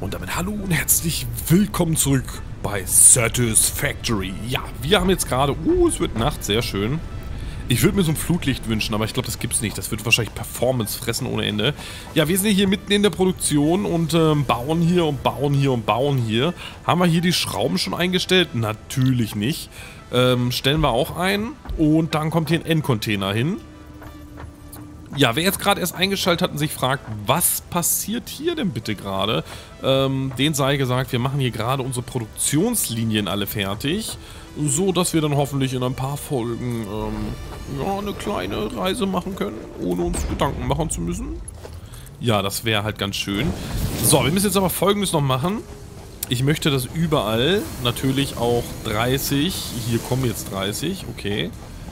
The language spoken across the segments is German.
Und damit hallo und herzlich willkommen zurück bei Satisfactory. Ja, wir haben jetzt gerade... es wird Nacht, sehr schön. Ich würde mir so ein Flutlicht wünschen, aber ich glaube, das gibt's nicht. Das wird wahrscheinlich Performance fressen ohne Ende. Ja, wir sind hier mitten in der Produktion und bauen hier und bauen hier und bauen hier. Haben wir hier die Schrauben schon eingestellt? Natürlich nicht. Stellen wir auch ein und dann kommt hier ein Endcontainer hin. Ja, wer jetzt gerade erst eingeschaltet hat und sich fragt, was passiert hier denn bitte gerade, denen sei gesagt, wir machen hier gerade unsere Produktionslinien alle fertig, so dass wir dann hoffentlich in ein paar Folgen ja, eine kleine Reise machen können, ohne uns Gedanken machen zu müssen. Ja, das wäre halt ganz schön. So, wir müssen jetzt aber Folgendes noch machen. Ich möchte, dass überall natürlich auch 30, hier kommen jetzt 30, okay,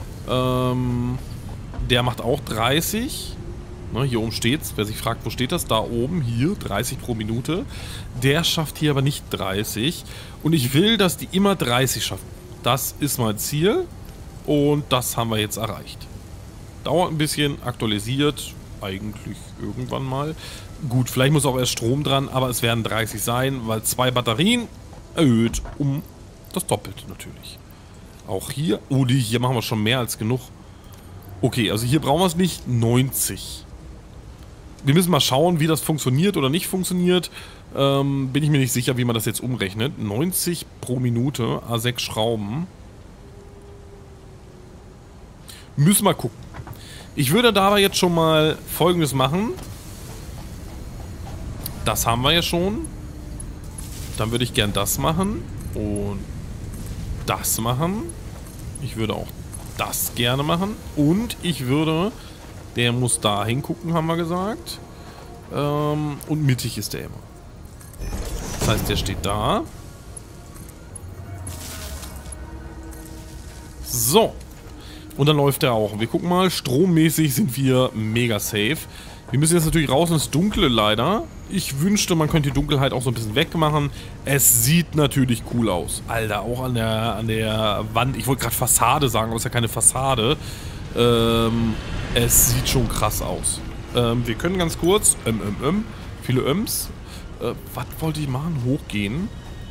der macht auch 30. Ne, hier oben steht's. Wer sich fragt, wo steht das? Da oben, hier, 30 pro Minute. Der schafft hier aber nicht 30. Und ich will, dass die immer 30 schaffen. Das ist mein Ziel. Und das haben wir jetzt erreicht. Dauert ein bisschen, aktualisiert. Eigentlich irgendwann mal. Gut, vielleicht muss auch erst Strom dran, aber es werden 30 sein, weil 2 Batterien erhöht um das Doppelte natürlich. Auch hier. Oh, hier machen wir schon mehr als genug. Okay, also hier brauchen wir es nicht. 90. Wir müssen mal schauen, wie das funktioniert oder nicht funktioniert. Bin ich mir nicht sicher, wie man das jetzt umrechnet. 90 pro Minute, A6 Schrauben. Müssen wir gucken. Ich würde dabei jetzt schon mal Folgendes machen. Das haben wir ja schon. Dann würde ich gern das machen. Und das machen. Ich würde auch das gerne machen. Und ich würde... Der muss da hingucken, haben wir gesagt. Und mittig ist der immer. Das heißt, der steht da. So. Und dann läuft der auch. Und wir gucken mal, strommäßig sind wir mega safe. Wir müssen jetzt natürlich raus ins Dunkle leider. Ich wünschte, man könnte die Dunkelheit auch so ein bisschen wegmachen. Es sieht natürlich cool aus. Alter, auch an der Wand. Ich wollte gerade Fassade sagen, aber es ist ja keine Fassade. Es sieht schon krass aus. Wir können ganz kurz, viele Öms. Was wollte ich machen? Hochgehen.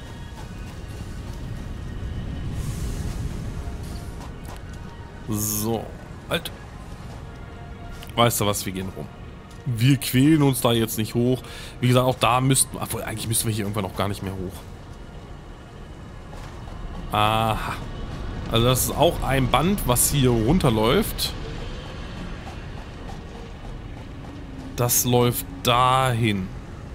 So. Halt. Weißt du was, wir gehen rum. Wir quälen uns da jetzt nicht hoch. Wie gesagt, auch da müssten... Obwohl, eigentlich müssten wir hier irgendwann auch gar nicht mehr hoch. Aha. Also das ist auch ein Band, was hier runterläuft. Das läuft dahin.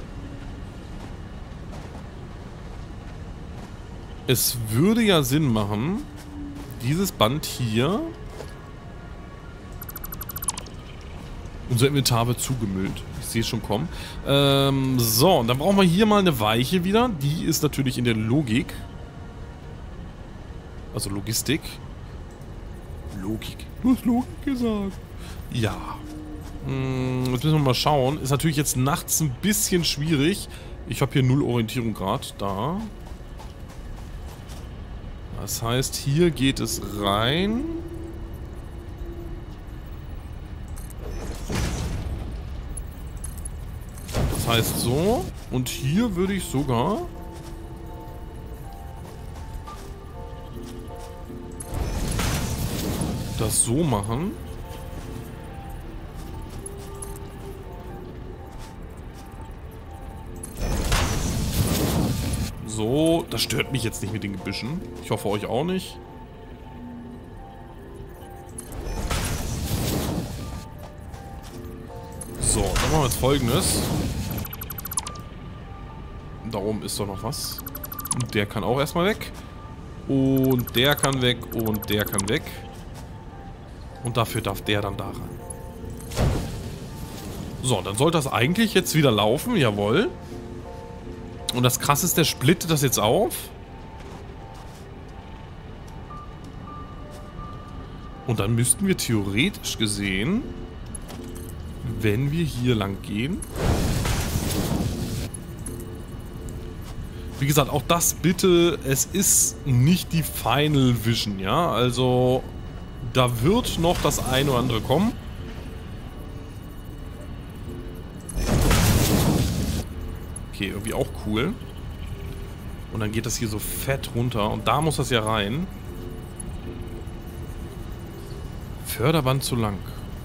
Es würde ja Sinn machen, dieses Band hier... Unser Inventar wird zugemüllt. Ich sehe es schon kommen. So, und dann brauchen wir hier mal eine Weiche wieder. Die ist natürlich in der Logik. Also Logistik. Logik. Du hast Logik gesagt. Ja. Jetzt müssen wir mal schauen. Ist natürlich jetzt nachts ein bisschen schwierig. Ich habe hier 0 Orientierung gerade. Da. Das heißt, hier geht es rein. Das heißt so. Und hier würde ich sogar... das so machen. So, das stört mich jetzt nicht mit den Gebüschen. Ich hoffe euch auch nicht. So, dann machen wir jetzt Folgendes. Da oben ist doch noch was. Und der kann auch erstmal weg. Und der kann weg und der kann weg. Und dafür darf der dann da rein. So, dann sollte das eigentlich jetzt wieder laufen. Jawohl. Und das Krasse ist, der splittet das jetzt auf. Und dann müssten wir theoretisch gesehen, wenn wir hier lang gehen... Wie gesagt, auch das bitte, es ist nicht die Final Vision, ja, also da wird noch das eine oder andere kommen. Okay, irgendwie auch cool. Und dann geht das hier so fett runter. Und da muss das ja rein. Förderband zu lang.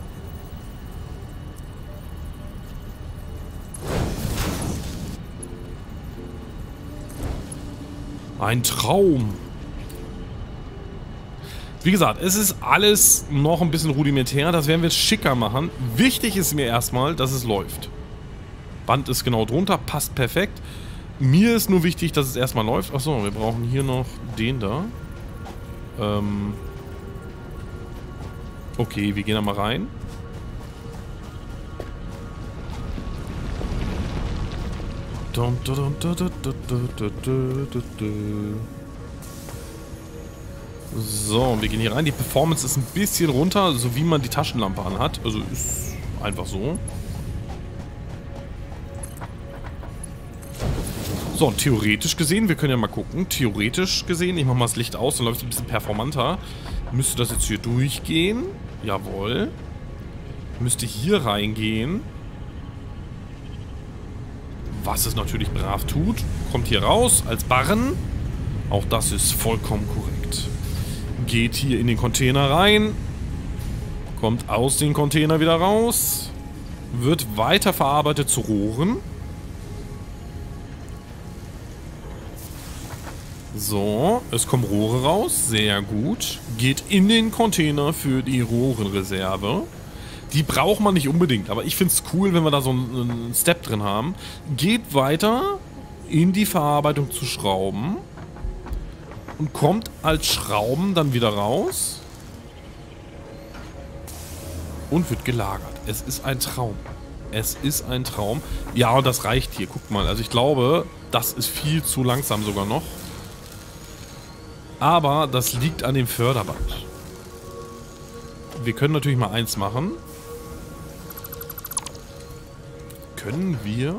Ein Traum. Wie gesagt, es ist alles noch ein bisschen rudimentär. Das werden wir jetzt schicker machen. Wichtig ist mir erstmal, dass es läuft. Band ist genau drunter, passt perfekt. Mir ist nur wichtig, dass es erstmal läuft. Achso, wir brauchen hier noch den da. Okay, wir gehen da mal rein. So, wir gehen hier rein. Die Performance ist ein bisschen runter, so wie man die Taschenlampe anhat. Also ist einfach so. So, und theoretisch gesehen, wir können ja mal gucken. Theoretisch gesehen, ich mache mal das Licht aus, dann läuft es ein bisschen performanter. Müsste das jetzt hier durchgehen? Jawohl. Müsste hier reingehen. Was es natürlich brav tut. Kommt hier raus als Barren. Auch das ist vollkommen korrekt. Geht hier in den Container rein. Kommt aus dem Container wieder raus. Wird weiterverarbeitet zu Rohren. So, es kommen Rohre raus. Sehr gut. Geht in den Container für die Rohrenreserve. Die braucht man nicht unbedingt, aber ich finde es cool, wenn wir da so einen Step drin haben. Geht weiter in die Verarbeitung zu Schrauben. Und kommt als Schrauben dann wieder raus. Und wird gelagert. Es ist ein Traum. Es ist ein Traum. Ja, und das reicht hier. Guckt mal. Also ich glaube, das ist viel zu langsam sogar noch. Aber das liegt an dem Förderband. Wir können natürlich mal eins machen. Können wir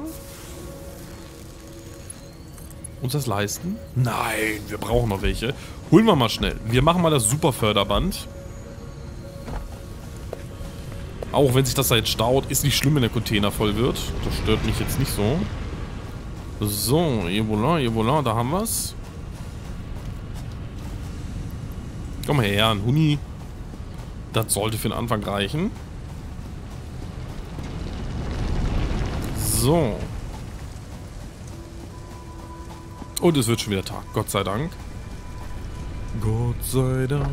uns das leisten? Nein, wir brauchen noch welche. Holen wir mal schnell. Wir machen mal das Superförderband. Auch wenn sich das da jetzt staut, ist nicht schlimm, wenn der Container voll wird. Das stört mich jetzt nicht so. So, et voilà, da haben wir es. Komm her, ein Huni. Das sollte für den Anfang reichen. So. Und es wird schon wieder Tag. Gott sei Dank. Gott sei Dank.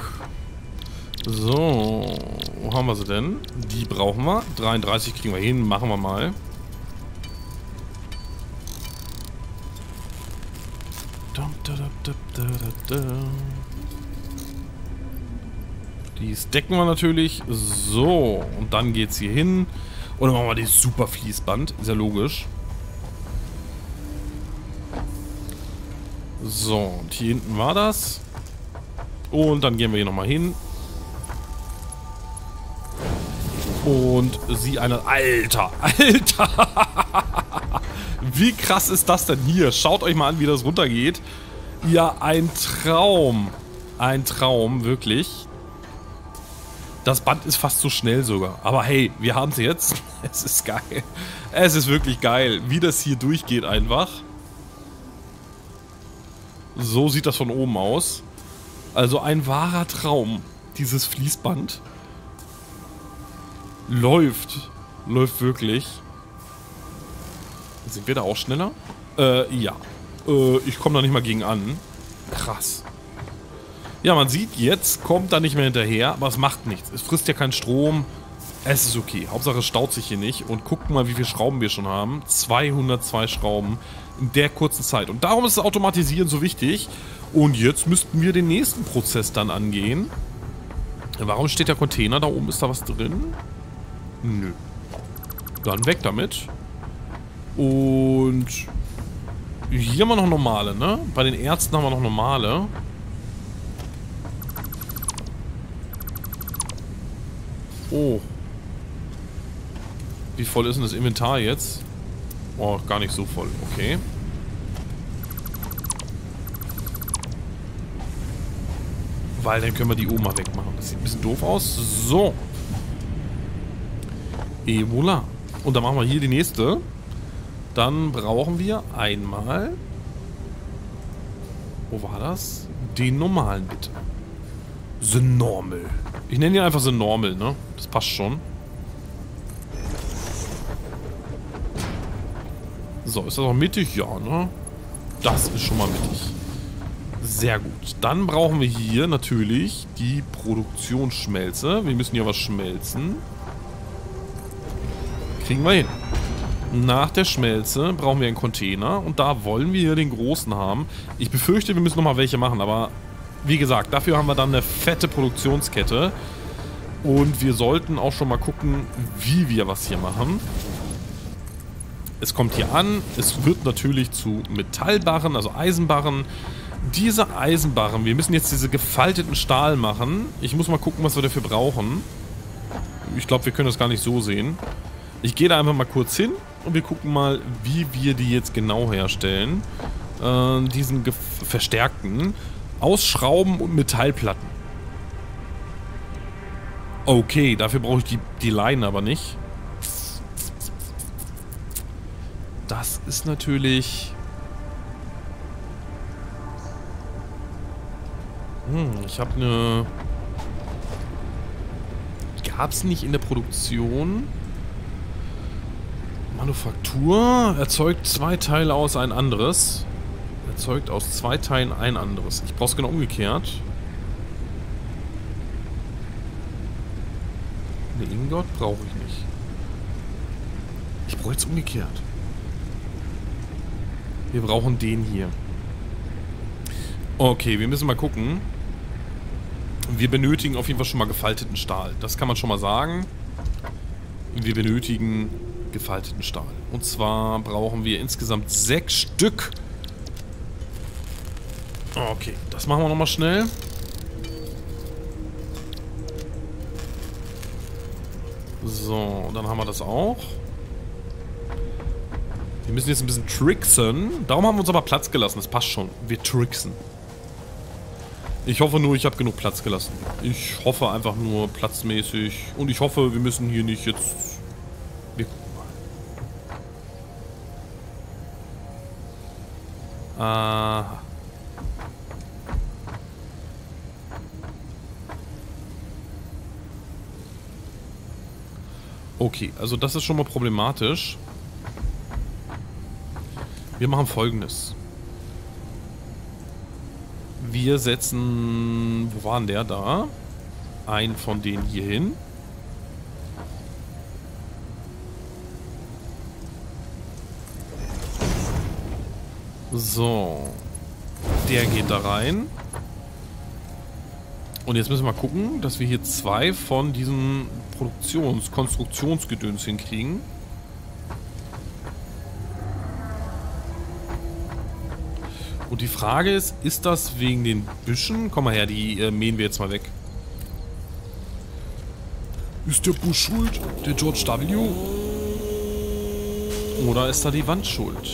So. Wo haben wir sie denn? Die brauchen wir. 33 kriegen wir hin. Machen wir mal. Die stacken wir natürlich. So. Und dann geht's hier hin. Und dann machen wir das super Fließband. Ist ja logisch. So. Und hier hinten war das. Und dann gehen wir hier nochmal hin. Und sie eine... Alter! Alter! Wie krass ist das denn hier? Schaut euch mal an, wie das runtergeht. Ja, ein Traum. Ein Traum, wirklich. Das Band ist fast zu schnell sogar. Aber hey, wir haben es jetzt. Es ist geil. Es ist wirklich geil, wie das hier durchgeht einfach. So sieht das von oben aus. Also ein wahrer Traum, dieses Fließband. Läuft. Läuft wirklich. Sind wir da auch schneller? Ja. Ich komme da nicht mal gegen an. Krass. Ja, man sieht, jetzt kommt da nicht mehr hinterher, aber es macht nichts. Es frisst ja keinen Strom. Es ist okay. Hauptsache es staut sich hier nicht. Und guckt mal, wie viele Schrauben wir schon haben. 202 Schrauben in der kurzen Zeit. Und darum ist das Automatisieren so wichtig. Und jetzt müssten wir den nächsten Prozess dann angehen. Warum steht der Container? Da oben ist da was drin? Nö. Dann weg damit. Und hier haben wir noch normale, ne? Bei den Ärzten haben wir noch normale. Oh. Wie voll ist denn das Inventar jetzt? Oh, gar nicht so voll. Okay. Weil dann können wir die oben mal wegmachen. Das sieht ein bisschen doof aus. So. Et voilà. Und dann machen wir hier die nächste. Dann brauchen wir einmal... Wo war das? Den normalen, bitte. The Normal. Ich nenne ihn einfach The Normal, ne? Das passt schon. So, ist das auch mittig? Ja, ne? Das ist schon mal mittig. Sehr gut. Dann brauchen wir hier natürlich die Produktionsschmelze. Wir müssen hier was schmelzen. Kriegen wir hin. Nach der Schmelze brauchen wir einen Container. Und da wollen wir hier den großen haben. Ich befürchte, wir müssen nochmal welche machen. Aber wie gesagt, dafür haben wir dann eine fette Produktionskette. Und wir sollten auch schon mal gucken, wie wir was hier machen. Es kommt hier an. Es wird natürlich zu Metallbarren, also Eisenbarren. Diese Eisenbarren, wir müssen jetzt diese gefalteten Stahl machen. Ich muss mal gucken, was wir dafür brauchen. Ich glaube, wir können das gar nicht so sehen. Ich gehe da einfach mal kurz hin und wir gucken mal, wie wir die jetzt genau herstellen. Diesen verstärkten aus Schrauben und Metallplatten. Okay, dafür brauche ich die Leinen aber nicht. Das ist natürlich... ich habe eine... Gab es nicht in der Produktion? Manufaktur erzeugt 2 Teile aus ein anderes. Erzeugt aus 2 Teilen ein anderes. Ich brauche es genau umgekehrt. Eine Ingot brauche ich nicht. Ich brauche jetzt umgekehrt. Wir brauchen den hier. Okay, wir müssen mal gucken. Wir benötigen auf jeden Fall schon mal gefalteten Stahl. Das kann man schon mal sagen. Wir benötigen gefalteten Stahl. Und zwar brauchen wir insgesamt 6 Stück. Okay, das machen wir nochmal schnell. So, dann haben wir das auch. Wir müssen jetzt ein bisschen tricksen. Darum haben wir uns aber Platz gelassen. Das passt schon. Wir tricksen. Ich hoffe nur, ich habe genug Platz gelassen. Ich hoffe einfach nur platzmäßig. Und ich hoffe, wir müssen hier nicht jetzt... Wir gucken mal. Aha. Okay, also das ist schon mal problematisch. Wir machen Folgendes. Wir setzen... Wo war denn der da? Einen von denen hier hin. So. Der geht da rein. Und jetzt müssen wir mal gucken, dass wir hier 2 von diesen Konstruktionsgedöns hinkriegen. Und die Frage ist das wegen den Büschen? Komm mal her, die mähen wir jetzt mal weg. Ist der Busch schuld? Der George W.? Oder ist da die Wand schuld?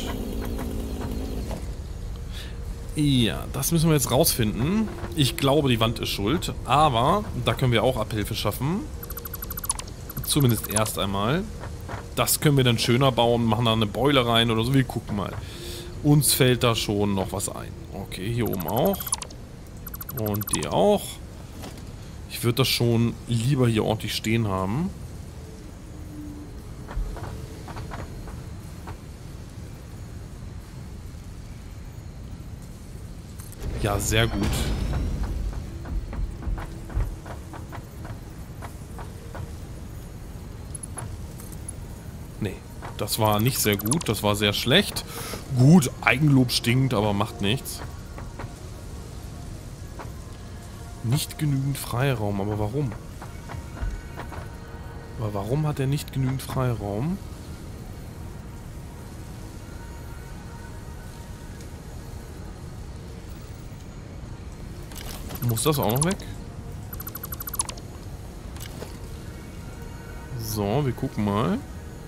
Ja, das müssen wir jetzt rausfinden. Ich glaube, die Wand ist schuld. Aber da können wir auch Abhilfe schaffen. Zumindest erst einmal. Das können wir dann schöner bauen, machen da eine Beule rein oder so. Wir gucken mal. Uns fällt da schon noch was ein. Okay, hier oben auch. Und die auch. Ich würde das schon lieber hier ordentlich stehen haben. Ja, sehr gut. Nee, das war nicht sehr gut. Das war sehr schlecht. Gut, Eigenlob stinkt, aber macht nichts. Nicht genügend Freiraum, aber warum? Aber warum hat er nicht genügend Freiraum? Muss das auch noch weg? So, wir gucken mal.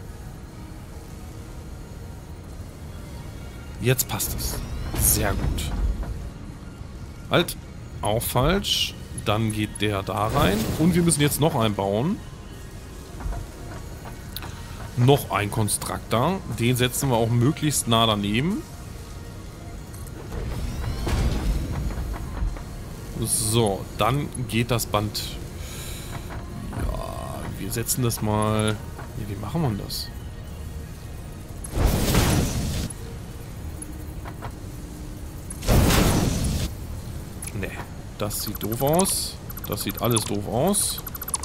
Jetzt passt es. Sehr gut. Halt. Auch falsch. Dann geht der da rein. Und wir müssen jetzt noch einen bauen. Noch ein Konstruktor. Den setzen wir auch möglichst nah daneben. So, dann geht das Band. Ja, wir setzen das mal. Wie machen wir das? Ne, das sieht doof aus. Das sieht alles doof aus.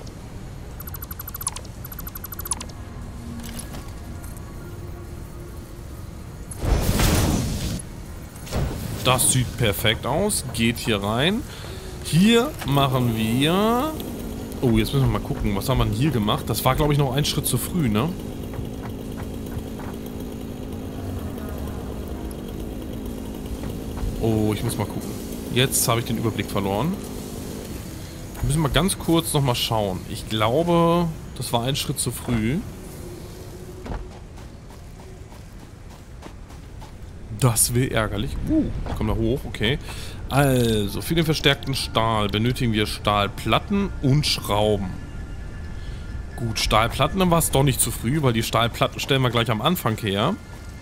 Das sieht perfekt aus. Geht hier rein. Hier machen wir... Oh, jetzt müssen wir mal gucken. Was haben wir denn hier gemacht? Das war, glaube ich, noch ein Schritt zu früh, ne? Oh, ich muss mal gucken. Jetzt habe ich den Überblick verloren. Wir müssen mal ganz kurz nochmal schauen. Ich glaube, das war ein Schritt zu früh. Das wäre ärgerlich. Kommen da hoch, okay. Also, für den verstärkten Stahl benötigen wir Stahlplatten und Schrauben. Gut, Stahlplatten, dann war es doch nicht zu früh, weil die Stahlplatten stellen wir gleich am Anfang her.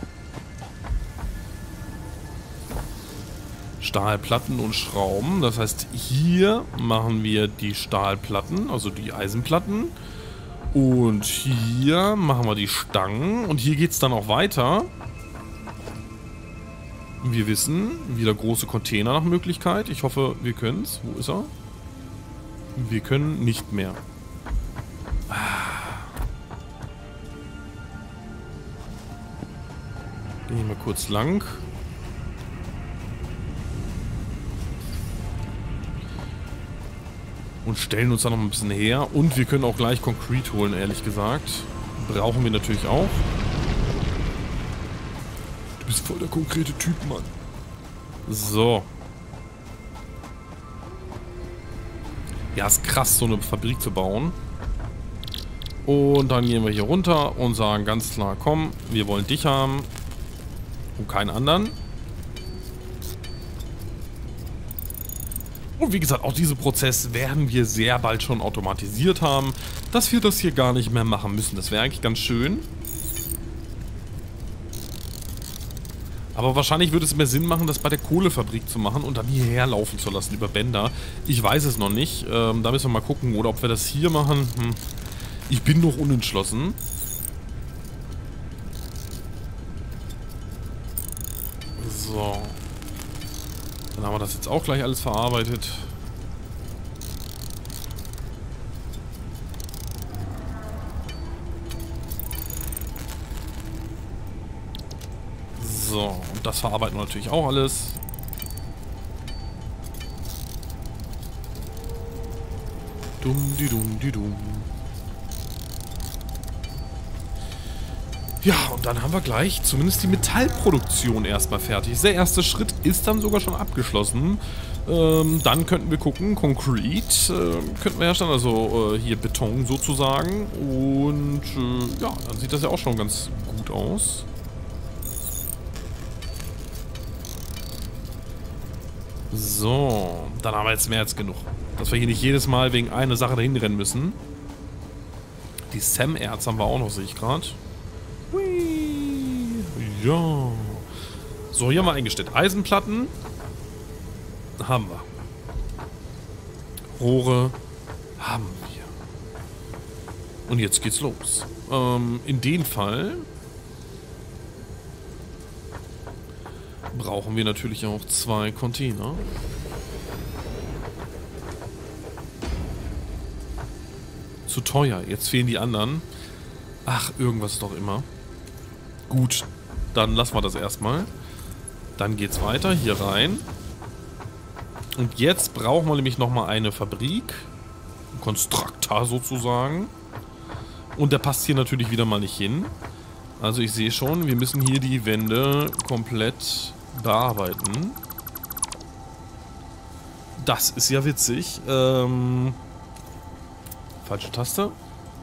Stahlplatten und Schrauben. Das heißt, hier machen wir die Stahlplatten, also die Eisenplatten. Und hier machen wir die Stangen. Und hier geht es dann auch weiter. Wir wissen, wieder große Container nach Möglichkeit. Ich hoffe, wir können es. Wo ist er? Wir können nicht mehr. Gehen wir mal kurz lang. Und stellen uns da noch ein bisschen her. Und wir können auch gleich Concrete holen, ehrlich gesagt. Brauchen wir natürlich auch. Du bist voll der konkrete Typ, Mann. So. Ja, ist krass, so eine Fabrik zu bauen. Und dann gehen wir hier runter und sagen ganz klar, komm, wir wollen dich haben. Und keinen anderen. Und wie gesagt, auch diesen Prozess werden wir sehr bald schon automatisiert haben, dass wir das hier gar nicht mehr machen müssen. Das wäre eigentlich ganz schön. Aber wahrscheinlich würde es mehr Sinn machen, das bei der Kohlefabrik zu machen und dann hierher laufen zu lassen über Bänder. Ich weiß es noch nicht. Da müssen wir mal gucken, oder ob wir das hier machen. Ich bin noch unentschlossen. So. Dann haben wir das jetzt auch gleich alles verarbeitet. So, und das verarbeiten wir natürlich auch alles. Dumm. Ja, und dann haben wir gleich zumindest die Metallproduktion erstmal fertig. Der erste Schritt ist dann sogar schon abgeschlossen. Dann könnten wir gucken, Concrete könnten wir herstellen, also hier Beton sozusagen. Und ja, dann sieht das ja auch schon ganz gut aus. So, dann haben wir jetzt mehr als genug. Dass wir hier nicht jedes Mal wegen einer Sache dahin rennen müssen. Die Sam-Erz haben wir auch noch, sehe ich gerade. Ja. So, hier haben wir eingestellt. Eisenplatten. Haben wir. Rohre. Haben wir. Und jetzt geht's los. In dem Fall brauchen wir natürlich auch 2 Container. Zu teuer. Jetzt fehlen die anderen. Ach, irgendwas doch immer. Gut, dann lassen wir das erstmal. Dann geht's weiter. Hier rein. Und jetzt brauchen wir nämlich nochmal eine Fabrik. Ein Konstruktor sozusagen. Und der passt hier natürlich wieder mal nicht hin. Also ich sehe schon, wir müssen hier die Wände komplett bearbeiten. Das ist ja witzig. Falsche Taste.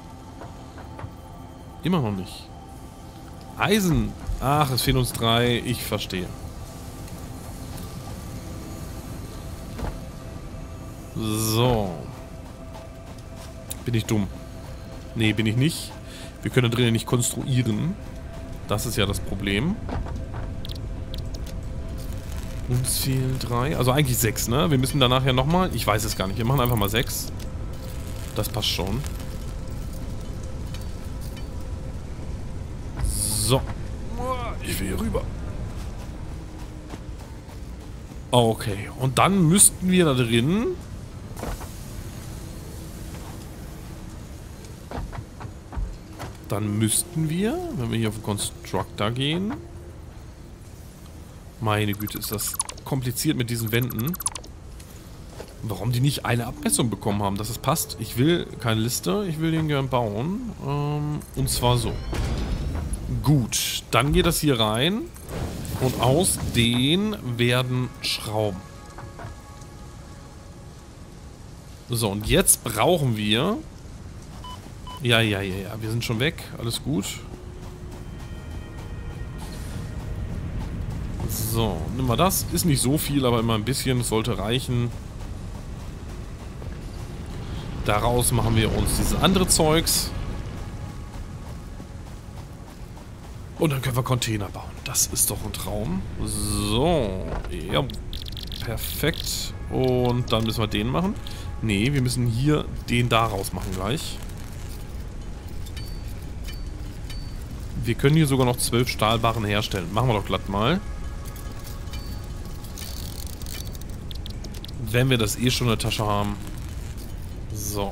Immer noch nicht. Eisen. Ach, es fehlen uns 3. Ich verstehe. So. Bin ich dumm? Nee, bin ich nicht. Wir können da drinnen nicht konstruieren. Das ist ja das Problem. Uns fehlen 3. Also eigentlich 6, ne? Wir müssen danach ja nochmal... Ich weiß es gar nicht. Wir machen einfach mal 6. Das passt schon. So. Ich will hier rüber. Okay. Und dann müssten wir da drin... Dann müssten wir, wenn wir hier auf den Constructor gehen... Meine Güte, ist das kompliziert mit diesen Wänden. Warum die nicht eine Abmessung bekommen haben, dass es passt. Ich will keine Liste, ich will den gern bauen. Und zwar so. Gut, dann geht das hier rein. Und aus den werden Schrauben. So, und jetzt brauchen wir... Ja, wir sind schon weg. Alles gut. So, nimm mal das. Ist nicht so viel, aber immer ein bisschen. Es sollte reichen. Daraus machen wir uns dieses andere Zeugs. Und dann können wir Container bauen. Das ist doch ein Traum. So. Ja. Perfekt. Und dann müssen wir den machen. Nee, wir müssen hier den daraus machen gleich. Wir können hier sogar noch 12 Stahlbarren herstellen. Machen wir doch glatt mal. Wenn wir das eh schon in der Tasche haben. So.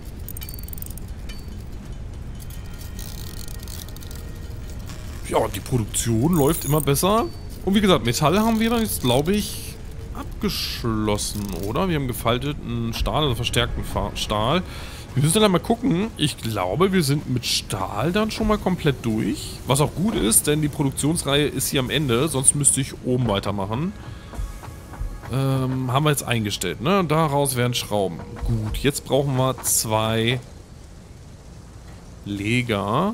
Ja, die Produktion läuft immer besser. Und wie gesagt, Metall haben wir dann jetzt, glaube ich, abgeschlossen, oder? Wir haben gefalteten Stahl, also verstärkten Stahl. Wir müssen dann mal gucken. Ich glaube, wir sind mit Stahl dann schon mal komplett durch. Was auch gut ist, denn die Produktionsreihe ist hier am Ende. Sonst müsste ich oben weitermachen. Haben wir jetzt eingestellt, ne? Daraus werden Schrauben. Gut, jetzt brauchen wir 2 Leger.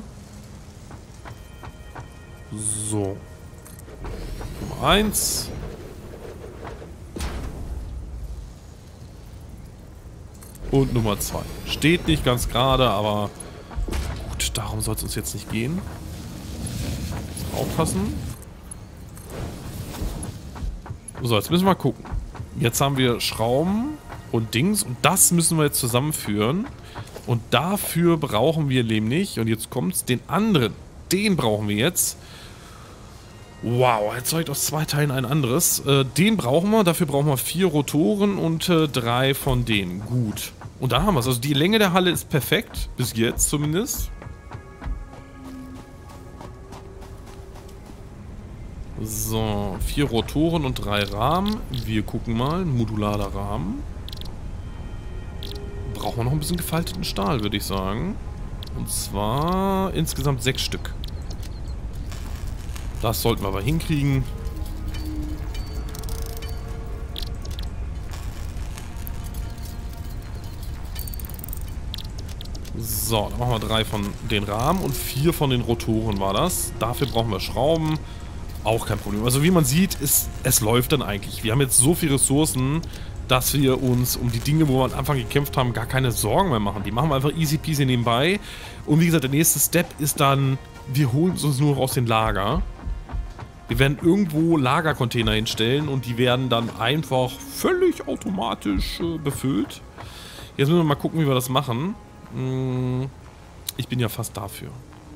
So. Nummer 1. Und Nummer 2. Steht nicht ganz gerade, aber gut, darum soll es uns jetzt nicht gehen. Aufpassen. So, jetzt müssen wir mal gucken. Jetzt haben wir Schrauben und Dings und das müssen wir jetzt zusammenführen. Und dafür brauchen wir nämlich, und jetzt kommt's, den anderen. Den brauchen wir jetzt. Wow, erzeugt aus 2 Teilen ein anderes. Den brauchen wir, dafür brauchen wir 4 Rotoren und 3 von denen. Gut. Und da haben wir es. Also die Länge der Halle ist perfekt, bis jetzt zumindest. So, 4 Rotoren und 3 Rahmen. Wir gucken mal. Modularer Rahmen. Brauchen wir noch ein bisschen gefalteten Stahl, würde ich sagen. Und zwar insgesamt 6 Stück. Das sollten wir aber hinkriegen. So, dann machen wir 3 von den Rahmen und 4 von den Rotoren war das. Dafür brauchen wir Schrauben. Auch kein Problem. Also wie man sieht, es läuft dann eigentlich. Wir haben jetzt so viele Ressourcen, dass wir uns um die Dinge, wo wir am Anfang gekämpft haben, gar keine Sorgen mehr machen. Die machen wir einfach easy peasy nebenbei. Und wie gesagt, der nächste Step ist dann, wir holen uns nur aus den Lager. Wir werden irgendwo Lagercontainer hinstellen und die werden dann einfach völlig automatisch befüllt. Jetzt müssen wir mal gucken, wie wir das machen. Ich bin ja fast dafür.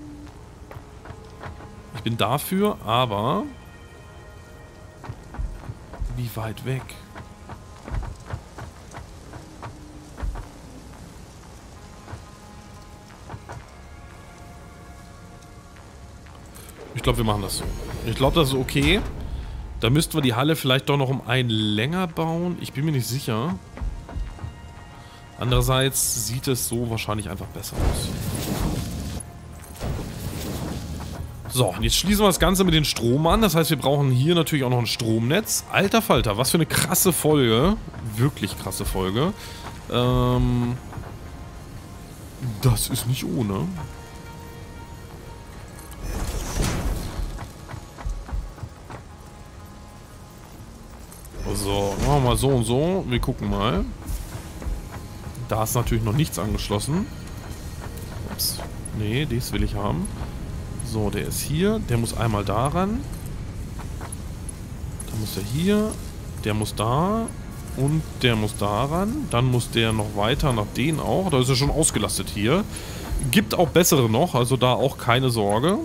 Ich bin dafür, aber wie weit weg? Ich glaube, wir machen das so. Ich glaube, das ist okay. Da müssten wir die Halle vielleicht doch noch um einen länger bauen. Ich bin mir nicht sicher. Andererseits sieht es so wahrscheinlich einfach besser aus. So, und jetzt schließen wir das Ganze mit dem Strom an. Das heißt, wir brauchen hier natürlich auch noch ein Stromnetz. Alter Falter, was für eine krasse Folge. Wirklich krasse Folge. Das ist nicht ohne. So, machen wir mal so und so. Wir gucken mal. Da ist natürlich noch nichts angeschlossen. Ups. Nee, das will ich haben. So, der ist hier. Der muss einmal da ran. Dann muss er hier. Der muss da. Und der muss da ran. Dann muss der noch weiter nach denen auch. Da ist er schon ausgelastet hier. Gibt auch bessere noch. Also da auch keine Sorge.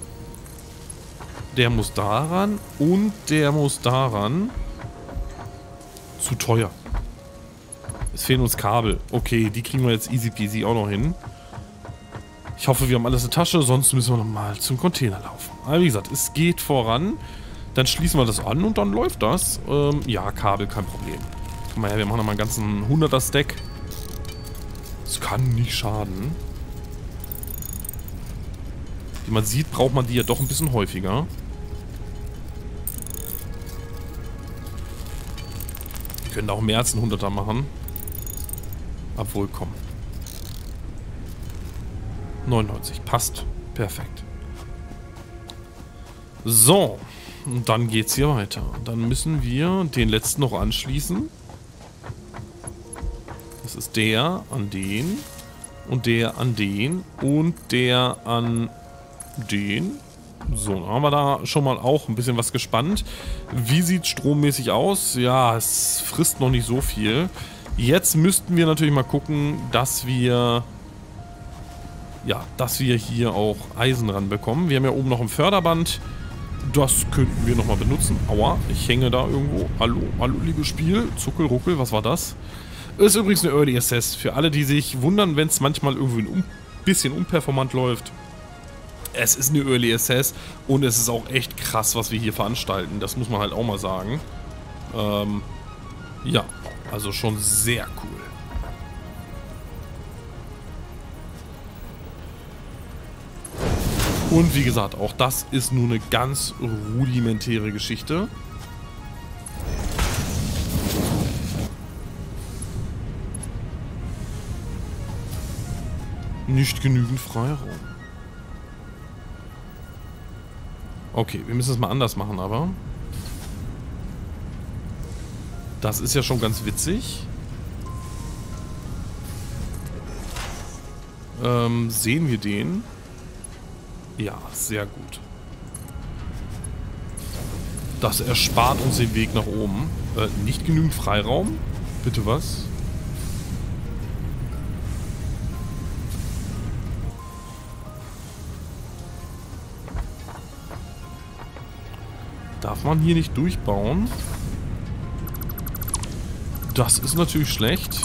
Der muss da ran. Und der muss da ran. Zu teuer. Es fehlen uns Kabel. Okay, die kriegen wir jetzt easy peasy auch noch hin. Ich hoffe, wir haben alles in der Tasche, sonst müssen wir nochmal zum Container laufen. Aber wie gesagt, es geht voran. Dann schließen wir das an und dann läuft das. Ja, Kabel, kein Problem. Guck mal her, wir machen nochmal einen ganzen 100er-Stack. Das kann nicht schaden. Wie man sieht, braucht man die ja doch ein bisschen häufiger. Wir können auch mehr als einen 100er machen. Obwohl, komm. 99, passt. Perfekt. So, und dann geht's hier weiter. Dann müssen wir den letzten noch anschließen. Das ist der an den und der an den und der an den. So, dann haben wir da schon mal auch ein bisschen was gespannt. Wie sieht es strommäßig aus? Ja, es frisst noch nicht so viel. Jetzt müssten wir natürlich mal gucken, dass wir hier auch Eisen ranbekommen. Wir haben ja oben noch ein Förderband. Das könnten wir nochmal benutzen. Aua, ich hänge da irgendwo. Hallo, hallo, liebes Spiel. Zuckel, ruckel, was war das? Ist übrigens eine Early Access. Für alle, die sich wundern, wenn es manchmal irgendwie ein bisschen unperformant läuft. Es ist eine Early Access und es ist auch echt krass, was wir hier veranstalten. Das muss man halt auch mal sagen. Ja, also schon sehr cool. Und wie gesagt, auch das ist nur eine ganz rudimentäre Geschichte. Nicht genügend Freiraum. Okay, wir müssen es mal anders machen, aber... Das ist ja schon ganz witzig. Sehen wir den? Ja, sehr gut. Das erspart uns den Weg nach oben. Nicht genügend Freiraum? Bitte was? Darf man hier nicht durchbauen? Das ist natürlich schlecht.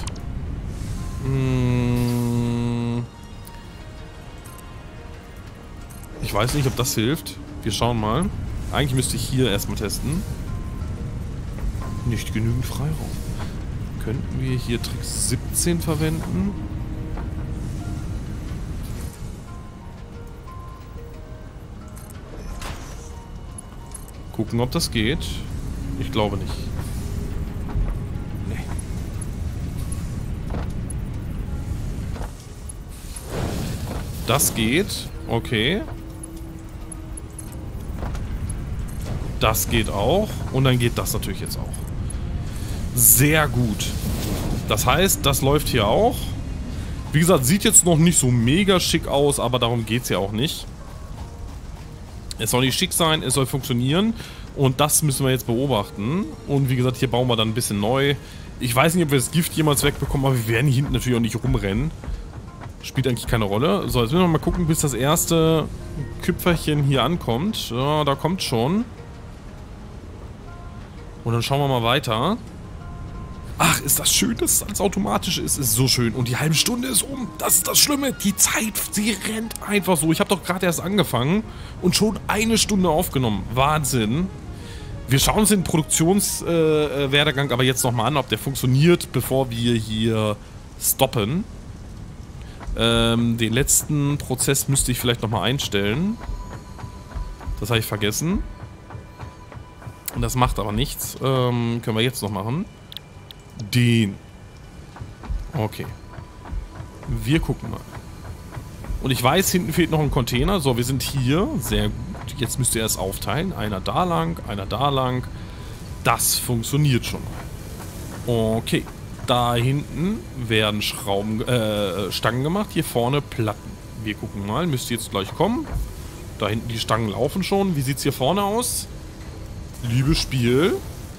Ich weiß nicht, ob das hilft. Wir schauen mal. Eigentlich müsste ich hier erstmal testen. Nicht genügend Freiraum. Könnten wir hier Trick 17 verwenden? Gucken, ob das geht. Ich glaube nicht. Nee. Das geht. Okay. Das geht auch. Und dann geht das natürlich jetzt auch. Sehr gut. Das heißt, das läuft hier auch. Wie gesagt, sieht jetzt noch nicht so mega schick aus, aber darum geht es ja auch nicht. Es soll nicht schick sein, es soll funktionieren. Und das müssen wir jetzt beobachten. Und wie gesagt, hier bauen wir dann ein bisschen neu. Ich weiß nicht, ob wir das Gift jemals wegbekommen, aber wir werden hier hinten natürlich auch nicht rumrennen. Spielt eigentlich keine Rolle. So, jetzt müssen wir mal gucken, bis das erste Küpferchen hier ankommt. Ja, da kommt schon. Und dann schauen wir mal weiter. Ach, ist das schön, dass es alles automatisch ist. Ist so schön. Und die halbe Stunde ist um. Das ist das Schlimme. Die Zeit, sie rennt einfach so. Ich habe doch gerade erst angefangen und schon eine Stunde aufgenommen. Wahnsinn. Wir schauen uns den Produktionswerdegang aber jetzt nochmal an, ob der funktioniert, bevor wir hier stoppen. Den letzten Prozess müsste ich vielleicht nochmal einstellen. Das habe ich vergessen. Und das macht aber nichts. Können wir jetzt noch machen. Den. Okay. Wir gucken mal. Und ich weiß, hinten fehlt noch ein Container. So, wir sind hier. Sehr gut. Jetzt müsst ihr erst aufteilen. Einer da lang, einer da lang. Das funktioniert schon mal. Okay. Da hinten werden Stangen gemacht. Hier vorne Platten. Wir gucken mal. Müsste jetzt gleich kommen. Da hinten die Stangen laufen schon. Wie sieht es hier vorne aus? Liebes Spiel.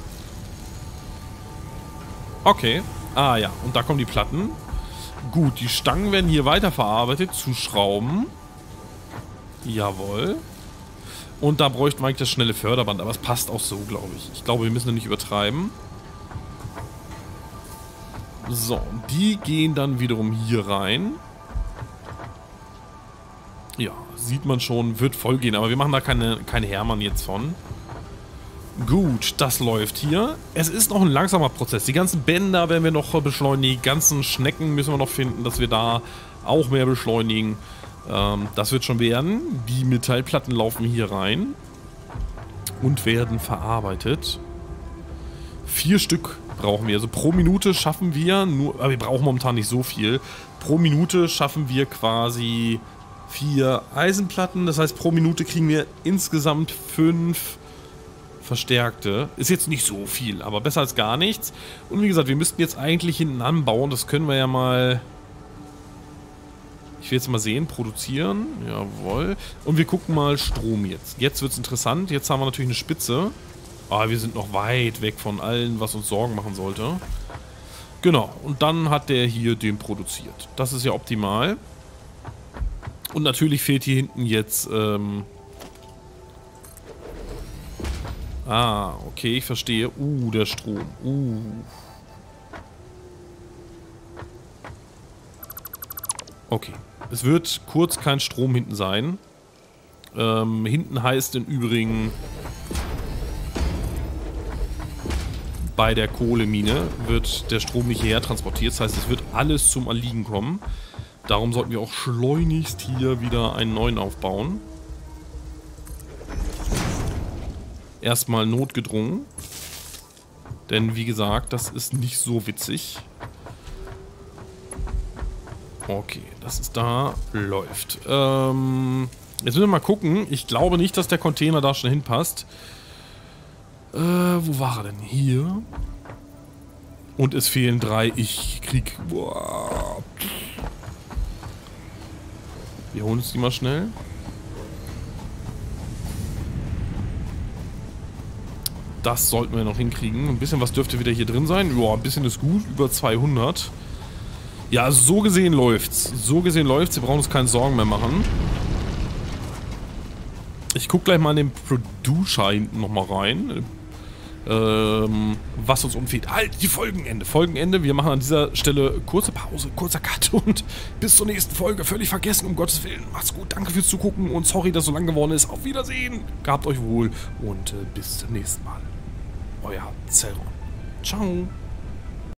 Okay. Ah ja, und da kommen die Platten. Gut, die Stangen werden hier weiterverarbeitet zu Schrauben. Jawohl. Und da bräuchten wir eigentlich das schnelle Förderband, aber es passt auch so, glaube ich. Ich glaube, wir müssen da nicht übertreiben. So, die gehen dann wiederum hier rein. Ja, sieht man schon, wird voll gehen, aber wir machen da keine Hermann jetzt von. Gut, das läuft hier. Es ist noch ein langsamer Prozess. Die ganzen Bänder werden wir noch beschleunigen. Die ganzen Schnecken müssen wir noch finden, dass wir da auch mehr beschleunigen. Das wird schon werden. Die Metallplatten laufen hier rein und werden verarbeitet. 4 Stück brauchen wir. Also pro Minute schaffen wir nur, aber wir brauchen momentan nicht so viel. Pro Minute schaffen wir quasi 4 Eisenplatten. Das heißt, pro Minute kriegen wir insgesamt 5 verstärkte. Ist jetzt nicht so viel, aber besser als gar nichts. Und wie gesagt, wir müssten jetzt eigentlich hinten anbauen. Das können wir ja mal... Ich will jetzt mal sehen. Produzieren. Jawohl. Und wir gucken mal Strom jetzt. Jetzt wird es interessant. Jetzt haben wir natürlich eine Spitze. Aber wir sind noch weit weg von allem, was uns Sorgen machen sollte. Genau. Und dann hat der hier den produziert. Das ist ja optimal. Und natürlich fehlt hier hinten jetzt... Ah, okay, ich verstehe. Der Strom. Okay. Es wird kurz kein Strom hinten sein. Hinten heißt im Übrigen... Bei der Kohlemine wird der Strom nicht hierher transportiert. Das heißt, es wird alles zum Erliegen kommen. Darum sollten wir auch schleunigst hier wieder einen neuen aufbauen. Erstmal notgedrungen. Denn wie gesagt, das ist nicht so witzig. Okay, das ist da. Läuft. Jetzt müssen wir mal gucken. Ich glaube nicht, dass der Container da schon hinpasst. Wo war er denn? Hier. Und es fehlen 3. Ich krieg... Boah. Wir holen uns die mal schnell. Das sollten wir noch hinkriegen. Ein bisschen was dürfte wieder hier drin sein. Boah, ein bisschen ist gut. Über 200. Ja, so gesehen läuft's. So gesehen läuft's. Wir brauchen uns keine Sorgen mehr machen. Ich guck gleich mal in den Producer hinten nochmal rein. Was uns umfehlt. Halt, die Folgenende. Folgenende. Wir machen an dieser Stelle kurze Pause, kurzer Cut und bis zur nächsten Folge. Völlig vergessen, um Gottes Willen. Macht's gut, danke fürs Zugucken und sorry, dass es so lang geworden ist. Auf Wiedersehen. Gehabt euch wohl und bis zum nächsten Mal. Euer Zelron. Ciao.